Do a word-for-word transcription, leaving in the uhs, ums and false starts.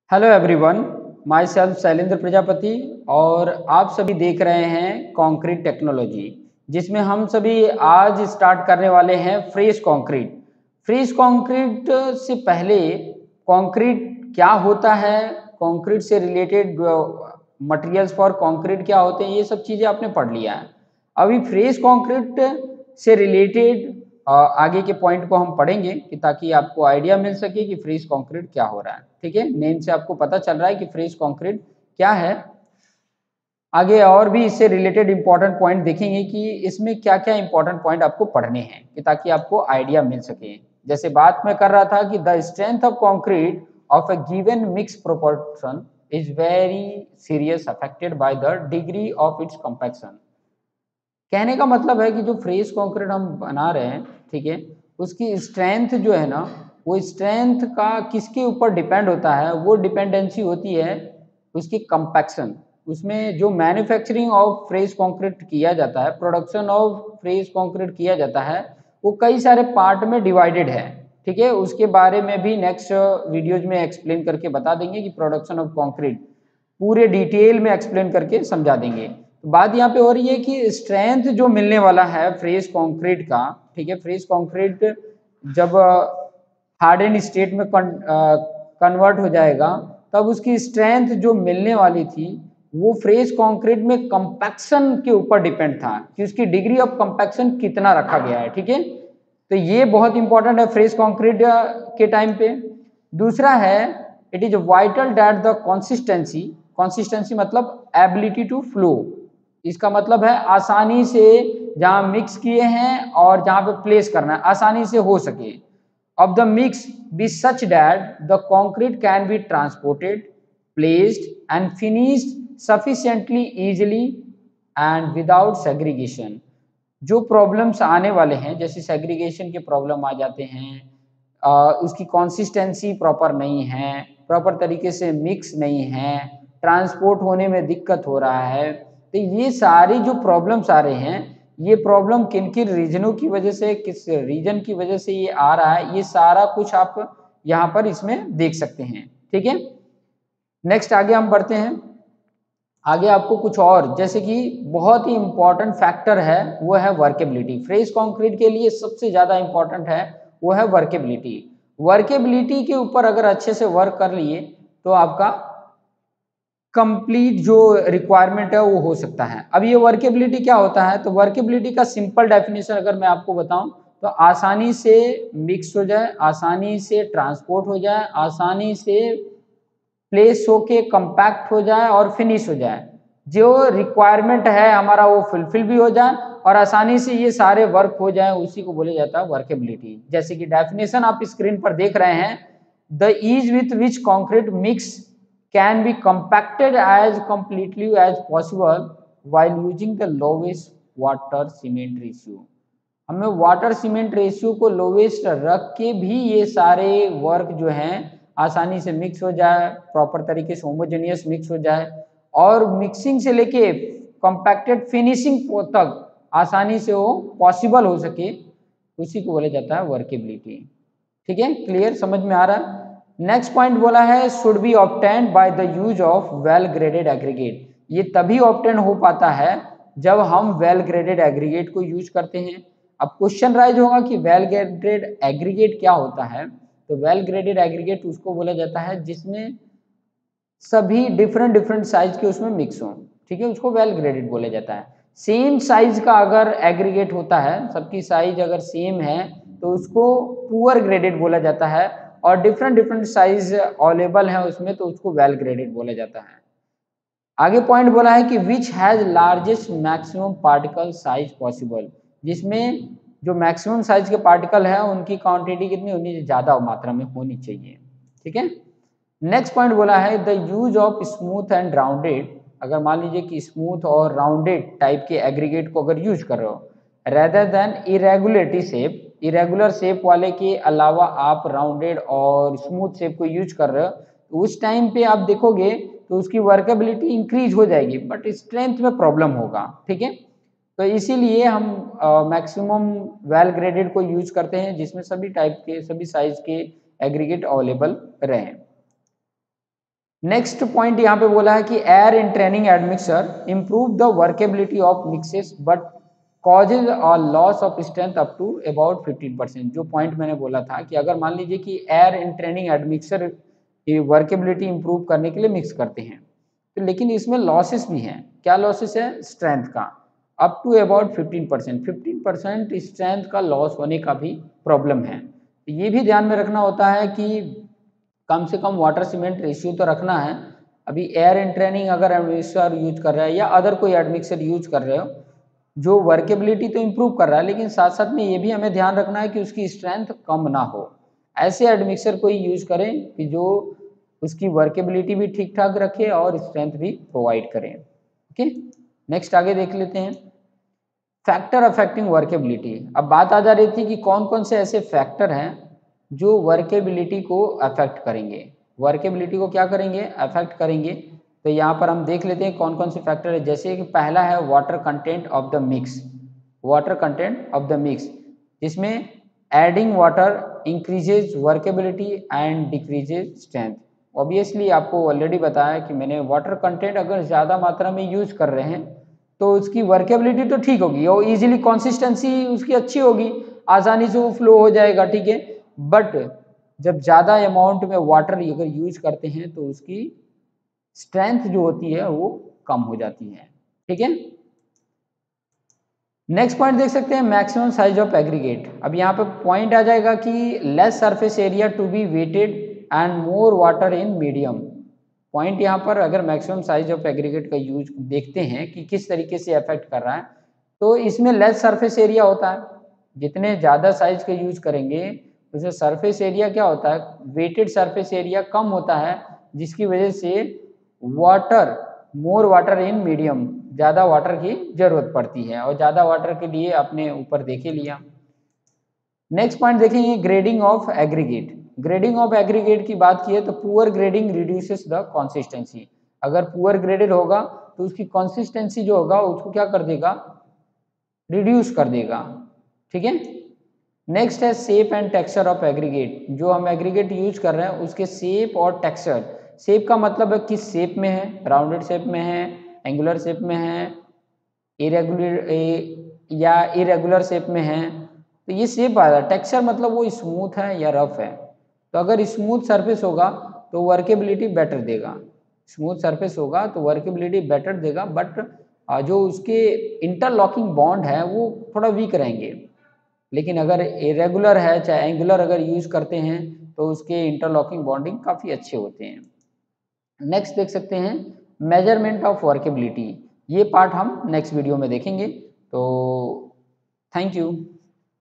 Hello everyone, myself Shailendra Prajapati और आप सभी देख रहे हैं कंक्रीट टेक्नोलॉजी, जिसमें हम सभी आज स्टार्ट करने वाले हैं फ्रेश कंक्रीट। फ्रेश कंक्रीट से पहले कंक्रीट क्या होता है, कंक्रीट से रिलेटेड मटेरियल्स फॉर कंक्रीट क्या होते हैं, ये सब चीज़ें आपने पढ़ लिया है। अभी फ्रेश कंक्रीट से रिलेटेड आगे के पॉइंट को हम पढ़ेंगे कि ताकि आपको आइडिया मिल सके कि फ्रेश कंक्रीट क्या हो रहा है। ठीक है, नेम से आपको पता चल रहा है कि फ्रेश कंक्रीट क्या है। आगे और भी इससे रिलेटेड इंपॉर्टेंट पॉइंट देखेंगे कि इसमें क्या क्या इंपॉर्टेंट पॉइंट आपको पढ़ने हैं कि ताकि आपको आइडिया मिल सके। जैसे बात मैं कर रहा था कि the strength of concrete of a given mix proportion is very serious affected by the degree of its compaction. कहने का मतलब है कि जो फ्रेश कंक्रीट हम बना रहे हैं, ठीक है, उसकी स्ट्रेंथ जो है ना, वो स्ट्रेंथ का किसके ऊपर डिपेंड होता है, वो डिपेंडेंसी होती है उसकी कंपैक्शन। उसमें जो मैन्युफैक्चरिंग ऑफ फ्रेश कंक्रीट किया जाता है, प्रोडक्शन ऑफ फ्रेश कंक्रीट किया जाता है, वो कई सारे पार्ट में डिवाइडेड है। ठीक है, उसके बारे में भी नेक्स्ट वीडियोज में एक्सप्लेन करके बता देंगे कि प्रोडक्शन ऑफ कंक्रीट पूरे डिटेल में एक्सप्लेन करके समझा देंगे। तो बात यहाँ पे हो रही है कि स्ट्रेंथ जो मिलने वाला है फ्रेश कंक्रीट का, ठीक है, फ्रेश कंक्रीट जब हार्डन स्टेट में कन्वर्ट हो जाएगा तब उसकी स्ट्रेंथ जो मिलने वाली थी वो फ्रेश कंक्रीट में कंपैक्शन के ऊपर डिपेंड था कि उसकी डिग्री ऑफ कंपैक्शन कितना रखा गया है। ठीक है, तो ये बहुत इंपॉर्टेंट है फ्रेश कंक्रीट के टाइम पे। दूसरा है, it is vital that the consistency, consistency मतलब एबिलिटी टू फ्लो, इसका मतलब है आसानी से जहां मिक्स किए हैं और जहां पे प्लेस करना है आसानी से हो सके। of the mix be such that the concrete can be transported, placed and finished sufficiently easily and without segregation। जो प्रॉब्लम्स आने वाले हैं, जैसे सेग्रीगेशन के प्रॉब्लम आ जाते हैं, आ, उसकी कंसिस्टेंसी प्रॉपर नहीं है, प्रॉपर तरीके से मिक्स नहीं है, ट्रांसपोर्ट होने में दिक्कत हो रहा है, तो ये सारी जो प्रॉब्लम्स आ रहे हैं, ये प्रॉब्लम किन किन रीजनों की वजह से, किस रीजन की वजह से ये आ रहा है, ये सारा कुछ आप यहाँ पर इसमें देख सकते हैं। ठीक है, नेक्स्ट आगे हम बढ़ते हैं। आगे आपको कुछ और, जैसे कि बहुत ही इंपॉर्टेंट फैक्टर है वो है वर्केबिलिटी। फ्रेश कंक्रीट के लिए सबसे ज्यादा इंपॉर्टेंट है वो है वर्केबिलिटी। वर्केबिलिटी के ऊपर अगर अच्छे से वर्क कर लिए तो आपका कंप्लीट जो रिक्वायरमेंट है वो हो सकता है। अब ये वर्केबिलिटी क्या होता है, तो वर्केबिलिटी का सिंपल डेफिनेशन अगर मैं आपको बताऊं तो आसानी से मिक्स हो जाए, आसानी से ट्रांसपोर्ट हो जाए, आसानी से प्लेस होके कंपैक्ट हो जाए और फिनिश हो जाए, जो रिक्वायरमेंट है हमारा वो फुलफिल भी हो जाए और आसानी से ये सारे वर्क हो जाए, उसी को बोले जाता है वर्केबिलिटी। जैसे कि डेफिनेशन आप स्क्रीन पर देख रहे हैं, the ease with which concrete mix can be compacted as completely as possible while using the lowest water cement ratio। हमें वाटर सीमेंट रेशियो को लोवेस्ट रख के भी ये सारे वर्क जो हैं आसानी से मिक्स हो जाए, प्रॉपर तरीके से होमोजेनियस मिक्स हो जाए और मिक्सिंग से लेके कंपैक्टेड फिनिशिंग तक आसानी से वो पॉसिबल हो सके, उसी को बोला जाता है वर्केबिलिटी। ठीक है, क्लियर, समझ में आ रहा है। नेक्स्ट पॉइंट बोला है should be obtained by the use of well graded aggregate. ये तभी ऑब्टेन हो पाता है जब हम वेल ग्रेडेड एग्रीगेट को यूज करते हैं। अब क्वेश्चन राइज होगा कि वेल ग्रेडेड एग्रीगेट क्या होता है, तो वेल ग्रेडेड एग्रीगेट उसको बोला जाता है जिसमें सभी डिफरेंट डिफरेंट साइज के उसमें मिक्स हो। ठीक है, उसको वेल ग्रेडेड बोला जाता है। सेम साइज का अगर एग्रीगेट होता है, सबकी साइज अगर सेम है तो उसको पुअर ग्रेडेड बोला जाता है, और डिफरेंट डिफरेंट साइज अवेलेबल है उसमें तो उसको वेल ग्रेडेड बोला जाता है। आगे पॉइंट बोला है कि which has largest maximum particle size possible, जिसमें जो मैक्सिमम साइज के पार्टिकल है उनकी क्वांटिटी कितनी होनी चाहिए, ज्यादा मात्रा में होनी चाहिए। ठीक है, नेक्स्ट पॉइंट बोला है the use of smooth and rounded. अगर मान लीजिए कि स्मूथ और राउंडेड टाइप के एग्रीगेट को अगर यूज कर रहे हो rather than irregulatory shape, irregular shape वाले के अलावा आप राउंडेड और स्मूथ शेप को यूज कर रहे हो, तो उस टाइम पे आप देखोगे तो उसकी वर्केबिलिटी इंक्रीज हो जाएगी बट स्ट्रेंथ में प्रॉब्लम होगा। ठीक है, तो इसीलिए हम मैक्सिमम वेल ग्रेडेड को यूज करते हैं जिसमें सभी टाइप के, सभी साइज के एग्रीगेट अवेलेबल रहें। नेक्स्ट पॉइंट यहाँ पे बोला है कि air entraining admixture improve the workability of mixes but causes a loss of strength up to about fifteen percent. जो पॉइंट मैंने बोला था कि अगर मान लीजिए कि air entraining admixture workability improve करने के लिए मिक्स करते हैं, तो लेकिन इसमें लॉसेस भी हैं। क्या लॉसेस है? स्ट्रेंथ का up to about fifteen percent fifteen percent strength का लॉस होने का भी प्रॉब्लम है। तो ये भी ध्यान में रखना होता है कि कम से कम वाटर सीमेंट रेशियो तो रखना है। अभी एयर इन ट्रेनिंग अगर एडमिक्सर यूज कर रहा है या अदर कोई एडमिक्सर यूज कर रहे हो, जो वर्केबिलिटी तो इम्प्रूव कर रहा है, लेकिन साथ साथ में ये भी हमें ध्यान रखना है कि उसकी स्ट्रेंथ कम ना हो। ऐसे एडमिक्सर कोई यूज करें कि जो उसकी वर्केबिलिटी भी ठीक ठाक रखे और स्ट्रेंथ भी प्रोवाइड करें। ओके, नेक्स्ट आगे देख लेते हैं फैक्टर अफेक्टिंग वर्केबिलिटी। अब बात आ जा रही थी कि कौन कौन से ऐसे फैक्टर हैं जो वर्केबिलिटी को अफेक्ट करेंगे। वर्केबिलिटी को क्या करेंगे? अफेक्ट करेंगे। तो यहाँ पर हम देख लेते हैं कौन कौन से फैक्टर है। जैसे कि पहला है water content of the mix. Water content of the mix, जिसमें adding water increases workability and decreases strength. Obviously आपको ऑलरेडी बताया कि मैंने वाटर कंटेंट अगर ज़्यादा मात्रा में यूज कर रहे हैं तो उसकी वर्केबिलिटी तो ठीक होगी और इजीली कंसिस्टेंसी उसकी अच्छी होगी, आसानी से वो फ्लो हो जाएगा, ठीक है। बट जब ज़्यादा अमाउंट में वाटर अगर यूज करते हैं तो उसकी स्ट्रेंथ जो होती है वो कम हो जाती है, ठीक है। नेक्स्ट पॉइंट देख सकते हैं मैक्सिमम साइज ऑफ एग्रीगेट। अब यहाँ पे पॉइंट आ जाएगा कि less surface area to be wetted and more water in medium. Point यहाँ पर अगर मैक्सिमम साइज ऑफ एग्रीगेट का यूज देखते हैं कि किस तरीके से अफेक्ट कर रहा है, तो इसमें लेस सरफेस एरिया होता है। जितने ज़्यादा साइज के यूज करेंगे उसमें सरफेस एरिया क्या होता है? वेटेड सरफेस एरिया कम होता है, जिसकी वजह से water more water in medium, ज़्यादा वाटर की जरूरत पड़ती है और ज़्यादा वाटर के लिए आपने ऊपर देखे लिया। नेक्स्ट पॉइंट देखेंगे grading of aggregate. Grading of aggregate की बात की है तो poor grading reduces the consistency. अगर पुअर ग्रेडेड होगा तो उसकी कंसिस्टेंसी जो होगा उसको क्या कर देगा? रिड्यूस कर देगा, ठीक है। नेक्स्ट है shape and texture of aggregate. जो हम एग्रीगेट यूज कर रहे हैं उसके शेप और टेक्सचर। शेप का मतलब है किस शेप में है, राउंडेड शेप में है, एंगुलर शेप में है, इरेगुलर या इरेगुलर शेप में है, तो ये शेप आ रहा है। टेक्सचर मतलब वो स्मूथ है या रफ है। तो अगर स्मूथ सरफेस होगा तो वर्केबिलिटी बेटर देगा, स्मूथ सरफेस होगा तो वर्केबिलिटी बेटर देगा, बट जो उसके इंटरलॉकिंग बॉन्ड है वो थोड़ा वीक रहेंगे। लेकिन अगर इरेगुलर है चाहे एंगुलर अगर यूज करते हैं तो उसके इंटरलॉकिंग बॉन्डिंग काफ़ी अच्छे होते हैं। नेक्स्ट देख सकते हैं मेजरमेंट ऑफ वर्केबिलिटी। ये पार्ट हम नेक्स्ट वीडियो में देखेंगे। तो थैंक यू।